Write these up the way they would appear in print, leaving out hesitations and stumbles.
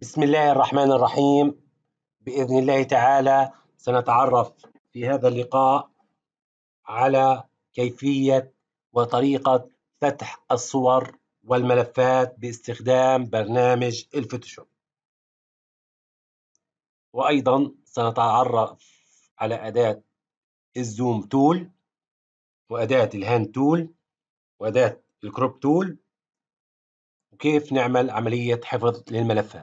بسم الله الرحمن الرحيم. بإذن الله تعالى سنتعرف في هذا اللقاء على كيفية وطريقة فتح الصور والملفات باستخدام برنامج الفوتوشوب، وأيضا سنتعرف على أداة الزوم تول وأداة الهاند تول وأداة الكروب تول وكيف نعمل عملية حفظ للملفات.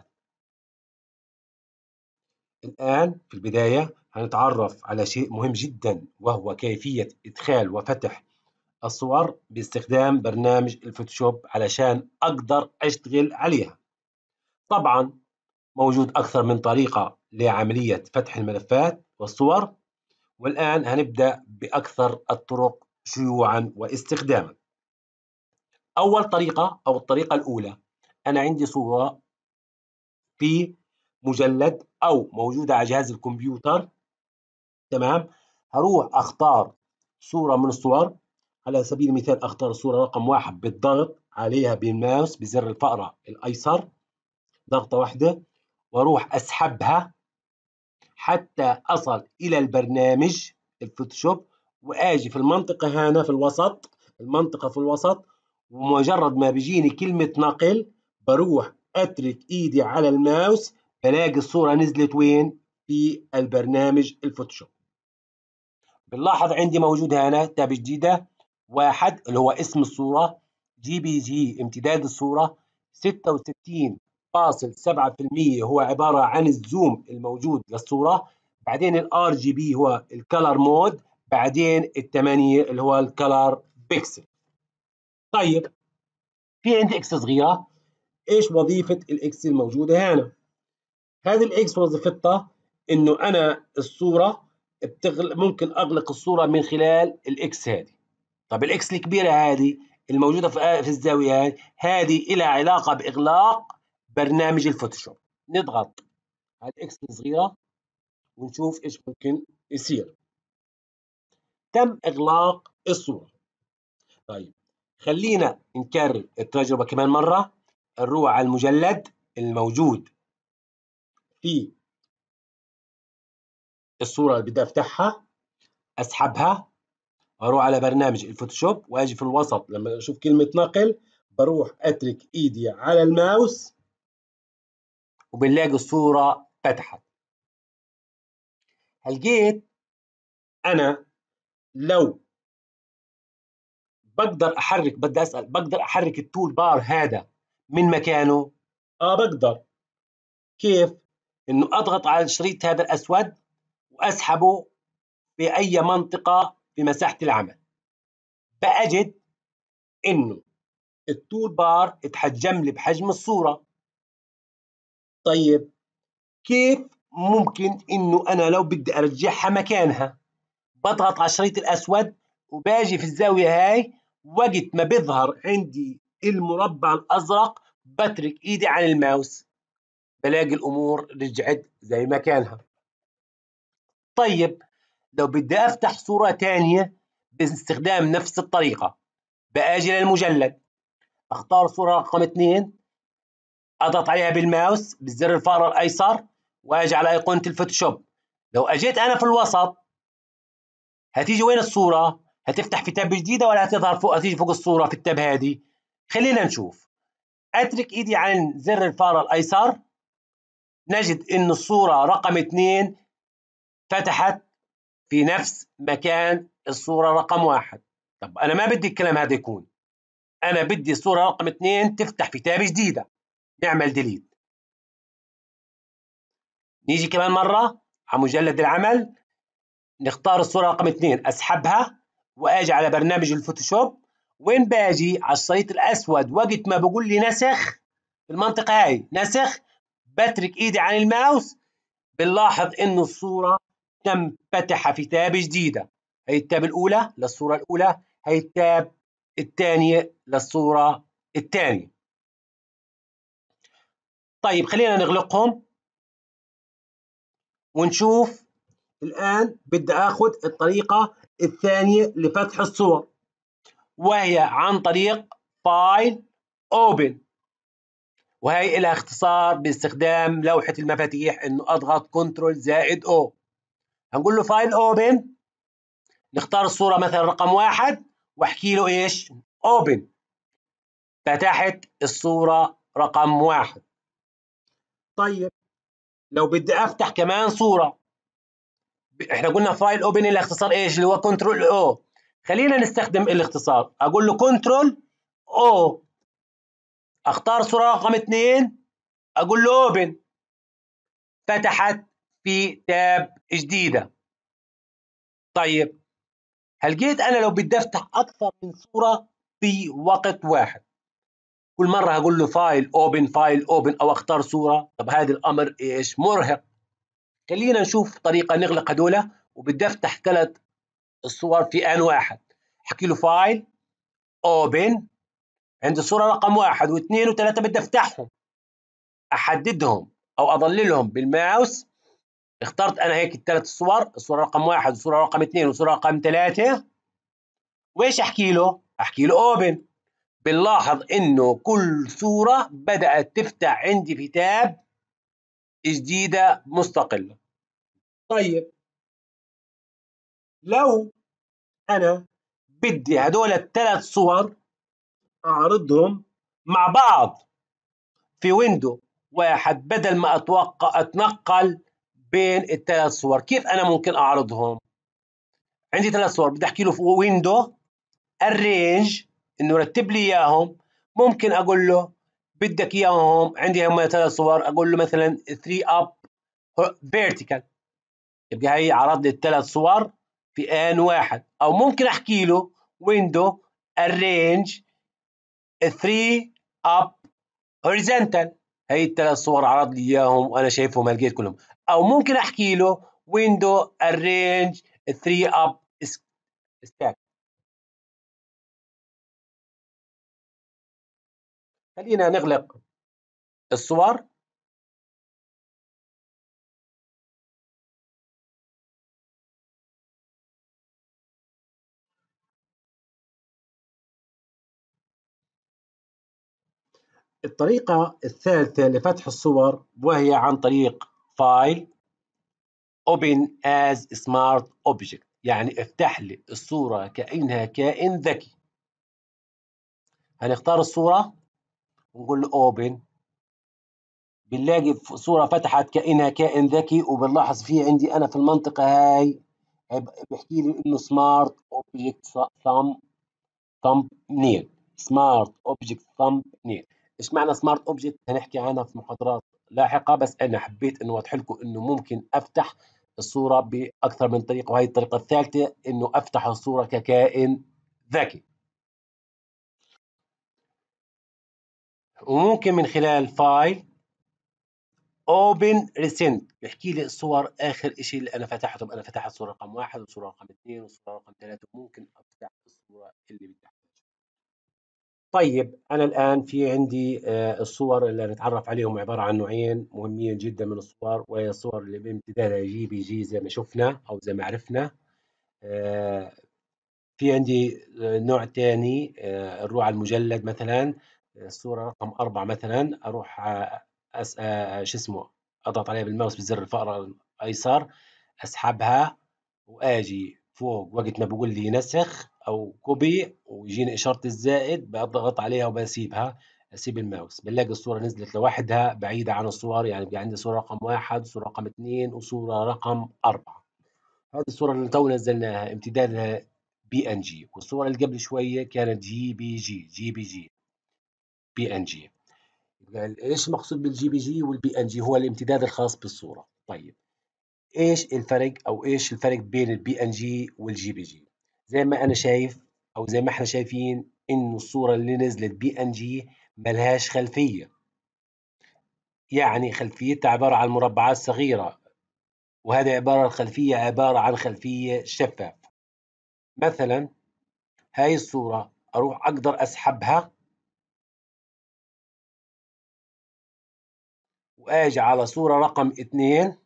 الآن في البداية هنتعرف على شيء مهم جدا، وهو كيفية إدخال وفتح الصور باستخدام برنامج الفوتوشوب علشان أقدر أشتغل عليها. طبعا موجود أكثر من طريقة لعملية فتح الملفات والصور، والآن هنبدأ بأكثر الطرق شيوعا واستخداما. أول طريقة أو الطريقة الأولى، أنا عندي صورة في مجلد أو موجودة على جهاز الكمبيوتر، تمام. هروح أختار صورة من الصور، على سبيل المثال أختار الصورة رقم 1 بالضغط عليها بالماوس بزر الفأرة الأيسر ضغطة واحدة، وأروح أسحبها حتى أصل إلى البرنامج الفوتوشوب، وآجي في المنطقة هنا في الوسط، المنطقة في الوسط، ومجرد ما بيجيني كلمة نقل بروح أترك إيدي على الماوس، بلاقي الصورة نزلت وين؟ في البرنامج الفوتوشوب. بنلاحظ عندي موجود هنا تاب جديدة 1 اللي هو اسم الصورة، جي بي جي امتداد الصورة 66.7% هو عبارة عن الزوم الموجود للصورة، بعدين الار جي بي هو الكلر مود، بعدين ال8 اللي هو الكلر بيكسل. طيب في عندي اكس صغيرة، ايش وظيفة الاكس الموجودة هنا؟ هذه الاكس وظيفتها انه انا الصورة ممكن اغلق الصورة من خلال الاكس هذه. طب الاكس الكبيرة هذه الموجودة في الزاوية هذه لها علاقة باغلاق برنامج الفوتوشوب. نضغط على الاكس الصغيرة ونشوف ايش ممكن يصير. تم اغلاق الصورة. طيب خلينا نكرر التجربة كمان مرة. نروح على المجلد الموجود في الصورة اللي بدي افتحها، اسحبها، اروح على برنامج الفوتوشوب واجي في الوسط لما اشوف كلمة نقل بروح اترك ايدي على الماوس وبنلاقي الصورة فتحت. لقيت انا لو بقدر احرك، بدي اسال بقدر احرك التول بار هذا من مكانه؟ بقدر. كيف؟ انه اضغط على الشريط هذا الاسود واسحبه في اي منطقة في مساحة العمل، بأجد انه التول بار اتحجم لي بحجم الصورة. طيب كيف ممكن انه انا لو بدي ارجعها مكانها؟ بضغط على الشريط الاسود وباجي في الزاوية هاي، وقت ما بيظهر عندي المربع الازرق بترك ايدي عن الماوس بلاقي الامور رجعت زي ما كانها. طيب لو بدي افتح صورة تانية باستخدام نفس الطريقة، باجي للمجلد اختار صورة رقم 2، اضغط عليها بالماوس بالزر الفأرة الايسر واجي على ايقونة الفوتوشوب. لو اجيت انا في الوسط هتيجي وين الصورة؟ هتفتح في تاب جديدة ولا هتظهر فوق؟ هتيجي فوق الصورة في التاب هذه. خلينا نشوف. اترك ايدي عن زر الفأرة الايسر، نجد ان الصورة رقم 2 فتحت في نفس مكان الصورة رقم 1. طب انا ما بدي الكلام هذا يكون، انا بدي الصورة رقم 2 تفتح في تاب جديدة. نعمل ديليت. نيجي كمان مرة على مجلد العمل، نختار الصورة رقم 2 اسحبها واجي على برنامج الفوتوشوب. وين باجي؟ على الشريط الاسود، وقت ما بقول لي نسخ في المنطقة هاي نسخ بترك ايدي عن الماوس، بنلاحظ انه الصورة تم فتحها في تاب جديدة. هي التاب الاولى للصورة الاولى، هي التاب الثانية للصورة الثانية. طيب خلينا نغلقهم ونشوف. الآن بدي آخذ الطريقة الثانية لفتح الصور، وهي عن طريق فايل اوبن. وهي لها اختصار باستخدام لوحة المفاتيح، إنه أضغط كنترول زائد أو. هنقول له فايل أوبن، نختار الصورة مثلا رقم 1 واحكي له إيش؟ أوبن. فتحت الصورة رقم 1. طيب لو بدي أفتح كمان صورة، إحنا قلنا فايل أوبن اللي اختصار إيش؟ اللي هو كنترول أو. خلينا نستخدم الاختصار، أقول له كنترول أو، أختار صورة رقم 2، أقول له أوبن. فتحت في تاب جديدة. طيب هلقيت أنا لو بدي أفتح أكثر من صورة في وقت واحد، كل مرة هقول له فايل أوبن فايل أوبن أو أختار صورة. طب هذا الأمر إيش؟ مرهق. خلينا نشوف طريقة نغلق هدول. وبدي أفتح 3 الصور في آن واحد. أحكي له فايل أوبن، عندي الصورة رقم 1 و2 و3 بدي أفتحهم، أحددهم أو أظللهم بالماوس. اخترت أنا هيك ال3 الصور، الصورة رقم 1 والصورة رقم 2 والصورة رقم 3. وإيش أحكي له؟ أحكي له أوبن. بنلاحظ إنه كل صورة بدأت تفتح عندي في تاب جديدة مستقلة. طيب لو أنا بدي هدول ال3 صور أعرضهم مع بعض في ويندو واحد، بدل ما أتنقل بين ال3 صور، كيف أنا ممكن أعرضهم؟ عندي 3 صور، بدي أحكي له في ويندو الرينج إنه رتب لي إياهم. ممكن أقول له بدك إياهم، عندي هم 3 صور، أقول له مثلا 3 up vertical، يبقى هي عرض لي ال3 صور في آن واحد. أو ممكن أحكي له ويندو arrange 3 up horizontal، هي ال3 صور عرض لي إياهم وأنا شايفهم لقيت كلهم. أو ممكن أحكي له ويندو arrange 3 up stack. خلينا نغلق الصور. الطريقة الثالثة لفتح الصور وهي عن طريق فايل Open as Smart Object، يعني افتح لي الصورة كأنها كائن ذكي. هنختار الصورة ونقول له Open. بنلاقي صورة فتحت كأنها كائن ذكي، وبنلاحظ فيه عندي أنا في المنطقة هاي بحكي لي إنه Smart Object Thumbnail. Smart Object Thumbnail. إيش معنى Smart Object؟ هنحكي عنها في محاضرات لاحقة، بس أنا حبيت إنه أوضح لكم إنه ممكن أفتح الصورة بأكثر من طريقة، وهي الطريقة الثالثة إنه أفتح الصورة ككائن ذكي. وممكن من خلال فايل Open Recent بيحكي لي الصور آخر إشي اللي أنا فتحته. أنا فتحت الصورة رقم 1 والصورة رقم 2 والصورة رقم 3، وممكن أفتح الصورة اللي بدي. طيب أنا الآن في عندي الصور اللي نتعرف عليهم عبارة عن نوعين مهمين جدا من الصور، وهي الصور اللي بامتدادها جي بي جي زي ما شفنا أو زي ما عرفنا. آه، في عندي نوع تاني نروح على المجلد مثلا. الصورة رقم 4 مثلا، أروح شو اسمه، أضغط عليها بالماوس بزر الفأرة الأيسر، أسحبها وآجي فوق وقت ما بقول لي نسخ أو كوبي ويجيني إشارة الزائد، بضغط عليها وبسيبها. أسيب الماوس بنلاقي الصورة نزلت لوحدها بعيدة عن الصور. يعني بقى عندي صورة رقم 1 وصورة رقم 2 وصورة رقم 4. هذه الصورة اللي تو نزلناها امتدادها بي ان جي، والصورة اللي قبل شوية كانت بي ان جي. ايش المقصود بالجي بي جي والبي ان جي؟ هو الامتداد الخاص بالصورة. طيب ايش الفرق او ايش الفرق بين البي ان جي والجي بي جي؟ زي ما انا شايف او زي ما احنا شايفين انه الصورة اللي نزلت بي ان جي ملهاش خلفية، يعني خلفيتها عبارة عن مربعات صغيرة، وهذه الخلفية عبارة عن خلفية شفافة. مثلا هاي الصورة أروح أقدر أسحبها وآجي على صورة رقم 2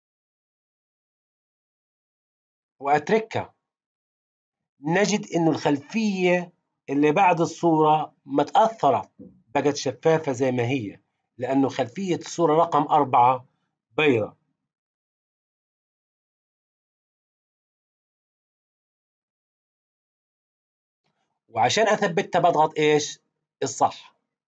وأتركها. نجد إنه الخلفية اللي بعد الصورة ما تأثرت، بقت شفافة زي ما هي. لأنه خلفية الصورة رقم 4 بيضة. وعشان أثبتها بضغط إيش؟ الصح.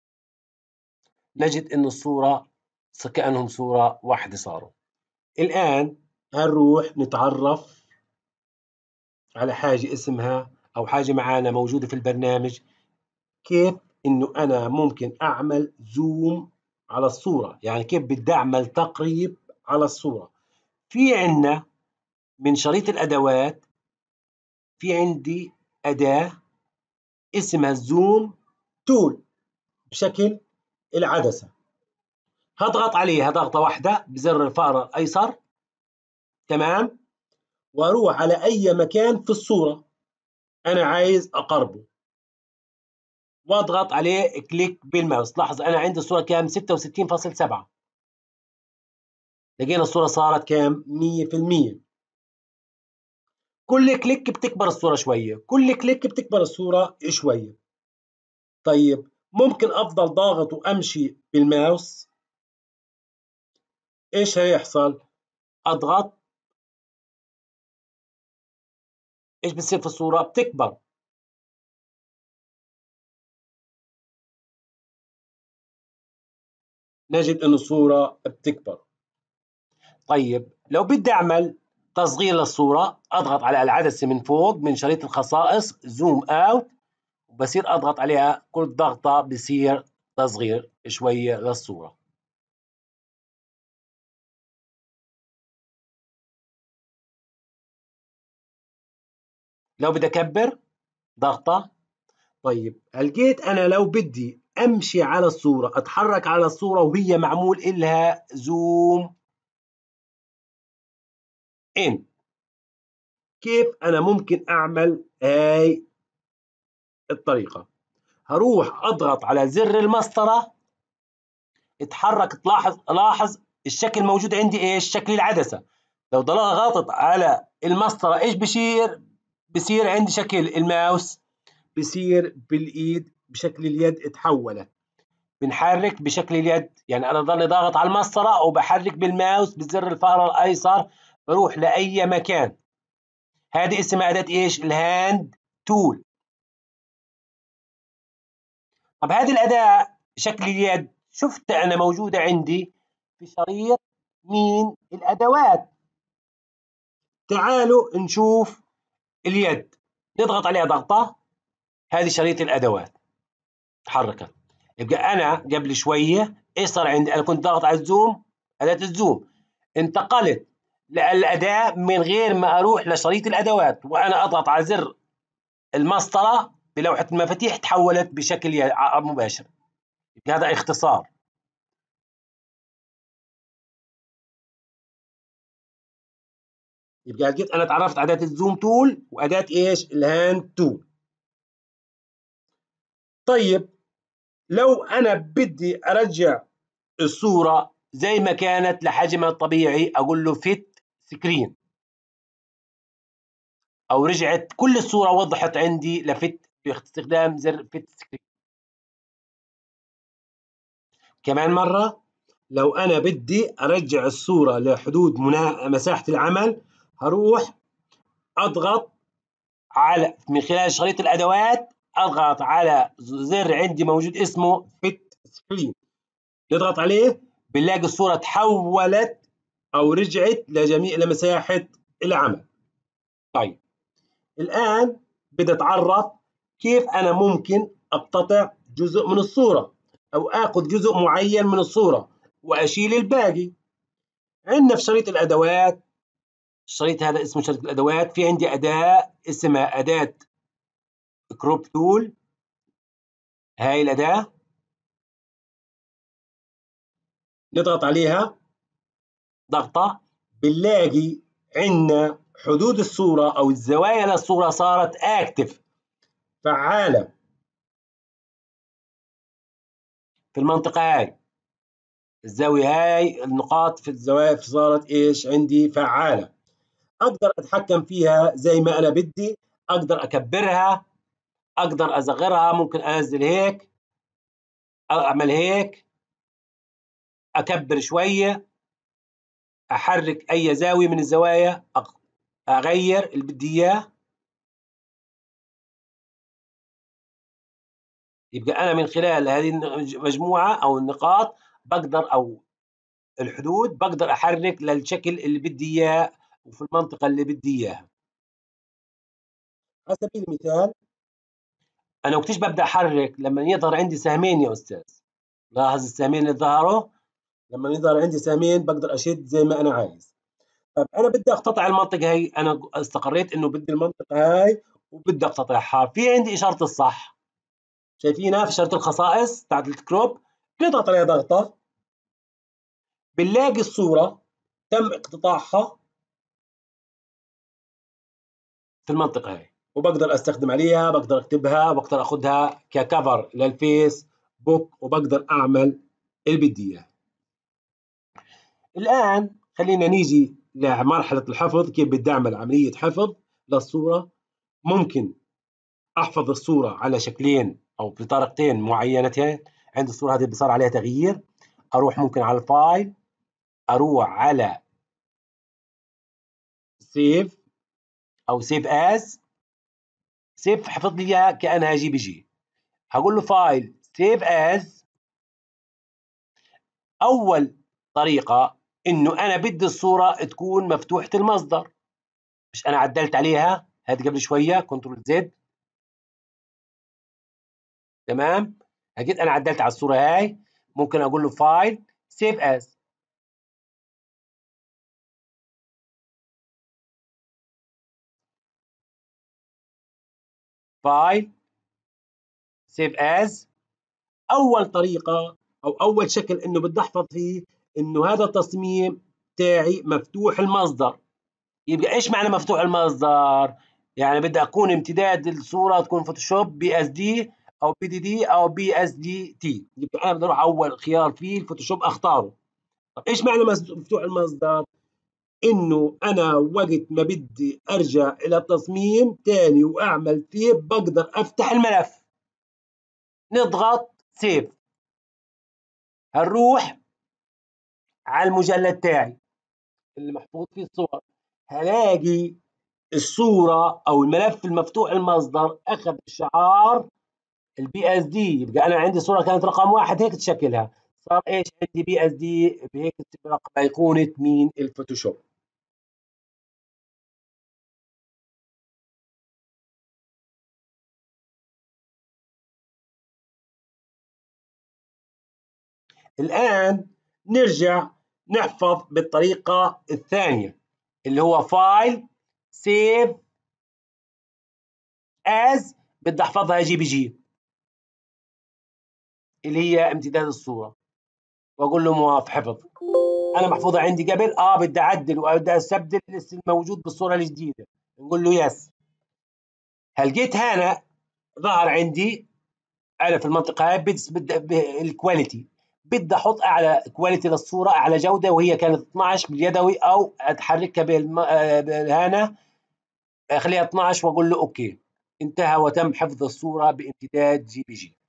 نجد إنه الصورة كأنهم صورة واحدة صاروا. الآن هنروح نتعرف على حاجة اسمها أو حاجة معانا موجودة في البرنامج، كيف إنه أنا ممكن أعمل زوم على الصورة، يعني كيف بدي أعمل تقريب على الصورة. في عندنا من شريط الأدوات في عندي أداة اسمها الزوم تول بشكل العدسة. هضغط عليها ضغطة واحدة بزر الفأرة الأيسر، تمام، وأروح على أي مكان في الصورة أنا عايز أقربه واضغط عليه كليك بالماوس. لاحظ أنا عندي الصورة كام؟ 66.7. لقينا الصورة صارت كام؟ 100%. كل كليك بتكبر الصورة شوية، كل كليك بتكبر الصورة شوية. طيب ممكن أفضل ضاغط وأمشي بالماوس، إيش هيحصل؟ أضغط، إيش بتصير في الصورة؟ بتكبر. نجد إنه الصورة بتكبر. طيب لو بدي أعمل تصغير للصورة أضغط على العدسة من فوق من شريط الخصائص زوم أوت، وبصير أضغط عليها كل ضغطة بصير تصغير شوية للصورة. لو بدي أكبر ضغطة. طيب لقيت أنا لو بدي أمشي على الصورة أتحرك على الصورة وهي معمول إلها زوم إن، كيف أنا ممكن أعمل هاي الطريقة؟ هروح أضغط على زر المسطرة، اتحرك. لاحظ الشكل موجود عندي إيش؟ شكل العدسة. لو ضغطت على المسطرة إيش بصير؟ بصير عندي شكل الماوس، بصير بالإيد بشكل اليد اتحولت. بنحرك بشكل اليد، يعني أنا ضلني ضاغط على المسطرة وبحرك بالماوس بزر الفأرة الأيسر بروح لأي مكان. هذه اسمها أداة إيش؟ الهاند تول. طب هذه الأداة شكل اليد شفت أنا موجودة عندي في شريط مين؟ الأدوات. تعالوا نشوف اليد، نضغط عليها ضغطة، هذه شريط الأدوات تحركت. يبقى أنا قبل شوية إيش صار عندي؟ أنا كنت ضاغط على الزوم، أداة الزوم، انتقلت للأداة من غير ما أروح لشريط الأدوات، وأنا أضغط على زر المسطرة بلوحة المفاتيح تحولت بشكل مباشر. هذا اختصار. يبقى لقيت أنا تعرفت على أداة الزوم تول وأداة إيش؟ الهاند تول. طيب لو أنا بدي أرجع الصورة زي ما كانت لحجمها الطبيعي أقول له فيت سكرين، أو رجعت كل الصورة وضحت عندي لفت باستخدام زر فيت سكرين. كمان مرة لو أنا بدي أرجع الصورة لحدود مساحة العمل هروح أضغط على من خلال شريط الأدوات، أضغط على زر عندي موجود اسمه فيت سكرين، نضغط عليه بنلاقي الصورة تحولت أو رجعت لمساحة العمل. طيب الآن بدي أتعرف كيف أنا ممكن أقتطع جزء من الصورة أو آخذ جزء معين من الصورة وأشيل الباقي. عندنا في شريط الأدوات، الشريط هذا اسمه شريط الأدوات، في عندي أداة اسمها أداة كروب تول. هاي الأداة نضغط عليها ضغطة بنلاقي عندنا حدود الصورة أو الزوايا للصورة صارت أكتف، فعالة في المنطقة هاي. الزاوية هاي النقاط في الزوايا صارت إيش عندي؟ فعالة. أقدر أتحكم فيها زي ما أنا بدي، أقدر أكبرها، أقدر أصغرها، ممكن أنزل هيك، أعمل هيك. أكبر شوية، أحرك أي زاوية من الزوايا، أغير اللي بدي إياه. يبقى أنا من خلال هذه المجموعة أو النقاط بقدر، أو الحدود، بقدر أحرك للشكل اللي بدي إياه وفي المنطقة اللي بدي إياها. على سبيل المثال أنا وقتيش ببدأ أحرك؟ لما يظهر عندي سهمين يا أستاذ. لاحظ السهمين اللي ظهروا، لما يظهر عندي سهمين بقدر أشد زي ما أنا عايز. طب أنا بدي أقتطع المنطقة هي، أنا استقريت إنه بدي المنطقة هاي وبدي أقتطعها. في عندي إشارة الصح، شايفينها في إشارة الخصائص تاعت الكروب، بنضغط عليها ضغطة بنلاقي الصورة تم اقتطاعها في المنطقة هاي، وبقدر استخدم عليها، بقدر اكتبها، بقدر اخذها ككفر للفيس بوك، وبقدر اعمل اللي بدي اياه. الان خلينا نيجي لمرحلة الحفظ، كيف بدي اعمل عملية حفظ للصورة. ممكن احفظ الصورة على شكلين او بطريقتين معينتين. عند الصورة هذه بصير عليها تغيير، اروح ممكن على الفايل، اروح على سيف او سيف از. سيف حفظ لي اياها كانها جي بي جي. هقول له فايل سيف از. اول طريقه انه انا بدي الصوره تكون مفتوحه المصدر، مش انا عدلت عليها هذه قبل شويه كنترول زد. تمام، اكيد انا عدلت على الصوره هاي. ممكن اقول له فايل سيف از، فايل سيف از. اول طريقه او اول شكل انه بدي احفظ فيه انه هذا التصميم تاعي مفتوح المصدر. يبقى ايش معنى مفتوح المصدر؟ يعني بدي اكون امتداد الصوره تكون فوتوشوب بي اس دي او بي دي دي او بي اس دي تي. يبقى انا بدي اروح اول خيار فيه الفوتوشوب اختاره. طب ايش معنى مفتوح المصدر؟ انه انا وقت ما بدي ارجع الى التصميم تاني واعمل فيه بقدر افتح الملف، نضغط سيف، هنروح على المجلد تاعي اللي محفوظ فيه الصور، هلاقي الصورة أو الملف المفتوح المصدر أخذ شعار البي اس دي. يبقى أنا عندي صورة كانت رقم واحد هيك تشكلها، صار إيش عندي بي اس دي بهيك أيقونة مين الفوتوشوب. الآن نرجع نحفظ بالطريقة الثانية اللي هو فايل سيف از. بدي أحفظها جي بي جي اللي هي امتداد الصورة، وأقول له موافق حفظ. انا محفوظه عندي قبل، بدي اعدل وابدا استبدل الموجود بالصوره الجديده، نقول له يس. هلقيت هنا ظهر عندي انا في المنطقه هاي بدي الكواليتي، بدي احط اعلى كواليتي للصوره، اعلى جوده، وهي كانت 12 باليدوي، او اتحركها هنا اخليها 12 واقول له اوكي. انتهى وتم حفظ الصوره بامتداد جي بي جي.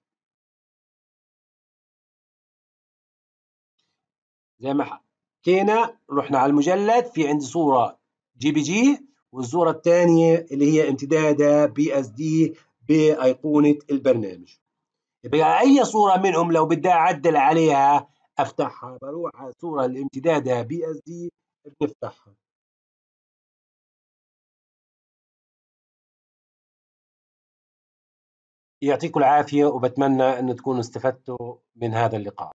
زي ما حكينا رحنا على المجلد، في عندي صورة جي بي جي، والصورة الثانية اللي هي امتدادها بي اس دي بأيقونة البرنامج. يبقى أي صورة منهم لو بدي أعدل عليها أفتحها، بروح على الصورة اللي امتدادها بي اس دي بنفتحها. يعطيكم العافية، وبتمنى أن تكونوا استفدتوا من هذا اللقاء.